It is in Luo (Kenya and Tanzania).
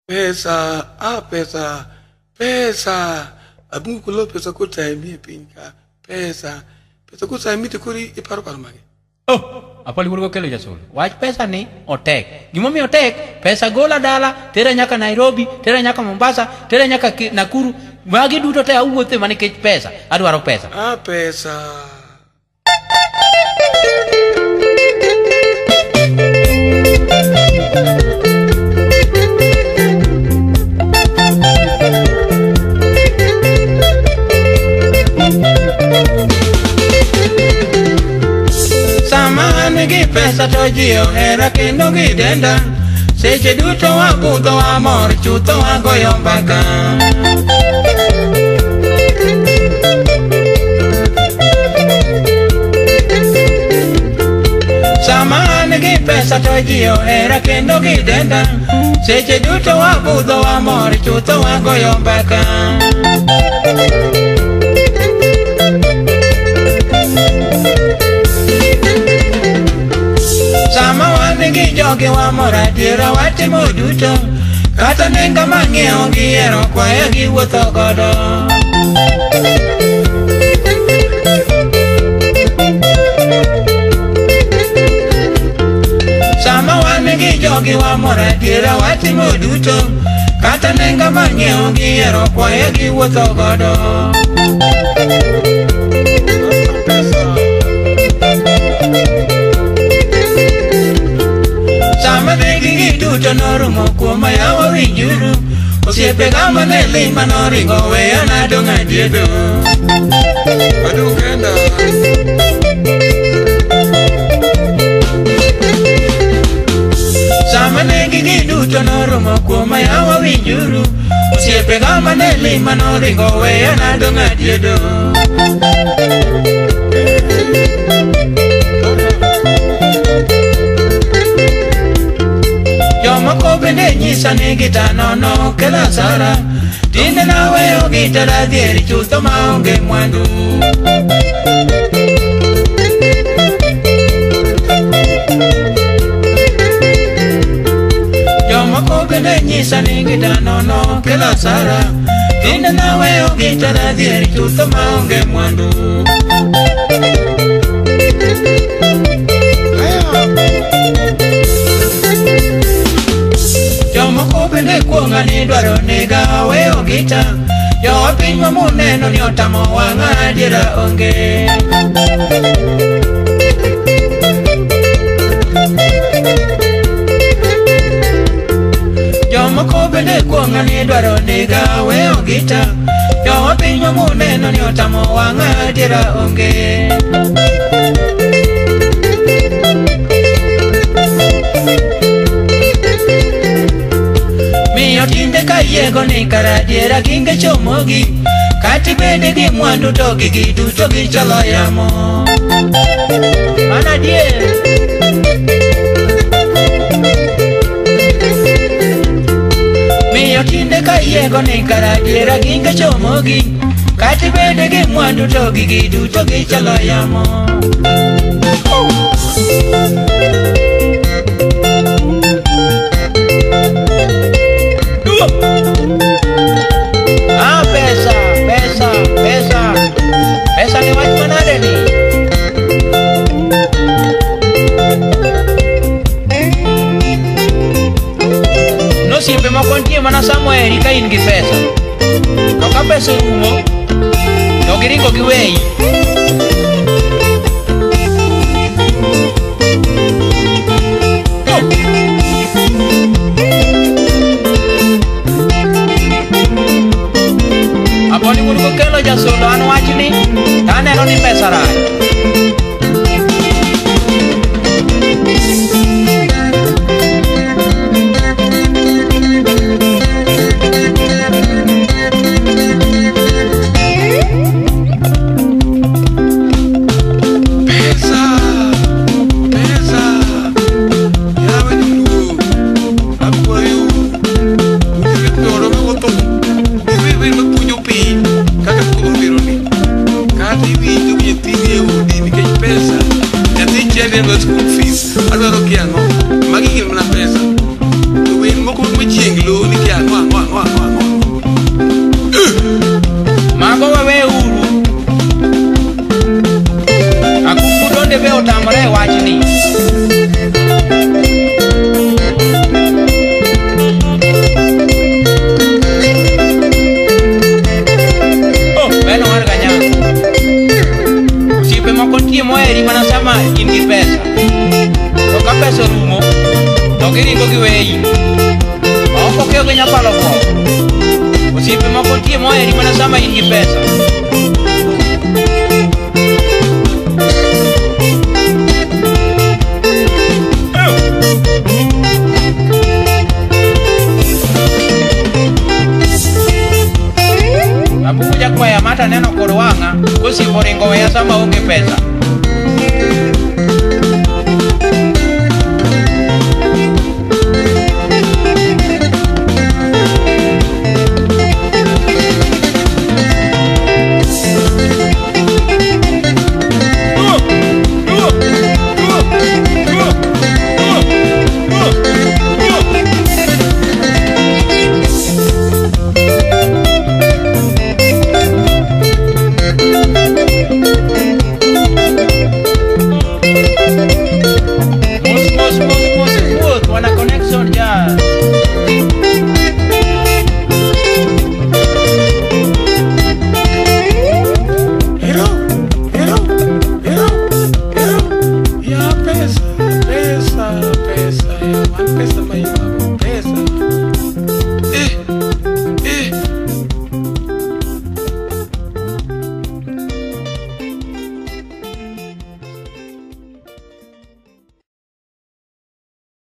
Pesa, pesa, pesa. Abungu kulo pesa kuta imi pinka. Pesa, pesa kuta imi tikuri iparu magi. Oh, apa libur kelo jasul. Waj pesa ni otek. Gimomi otek? Pesa gola dala, tera nyaka Nairobi, tera nyaka Mombasa, tera nyaka Nakuru. Magi duto te awuothe mane kech pesa. Adwaro pesa. Pesa. Gi pesa to jio era kendo gi denda seche duto wabudho amor chutho wagoyo mbaka sama an gi pesa to jio era kendo gi denda seche duto wabudho amor chutho wagoyo mbaka sama wanigi jogi wamor adiera watimo duto kata nenga mang'iewo gihero kwayo giwuotho godo sama wanigi jogi wamor adiera watimo duto kata nenga mang'iewo gihero kwayo giwuotho godo sama negi duto norumo kuoma yawa winjuru osiepe gama ne lima noringo weya nadong' adiedo Adukenda. sama negi duto norumo kuoma yawa winjuru osiepe gama ne lima noringo weya nadong' adiedo Jomoko bende nyisa ni gita nono kela sara tinde naweyo gita radhieri chutho maonge mwandu Jomoko bende nyisa ni gita nono kela sara tinde naweyo gita radhieri chutho maonge mwandu Jomoko bende kuonga ni dwaro nega weyo gita Jowa piny mamuneno ni otamo wang'a adiera onge Jomoko bende kuonga ni dwaro nega weyo gita Jowa piny mamuneno ni otamo wang'a adiera onge Miyo tinde kayego ni karadiera ginge chomogi Kati bende gi mwandu to gi duto gi chalo yamo Mana dier Miyo tinde kayego ni karadiera ginge chomogi Kati bende gi mwandu to gi duto gi chalo yamo Pesa, pesa, pesa Pesa ni wach manade ni Nosiepe moko nitie mana samoheri ka in gi pesa To ka pesa rumo To giringo giweyi Aponi wudu kelo jasolo an wachni taneno ni pesa rach Pesa, pesa. Yawe ni moheri mana sama in gi pesa. Abuku jakwaya mata neno kor wanga kosipo ringo weya sama onge pesa. Pesa, pesa, pesa, pesa,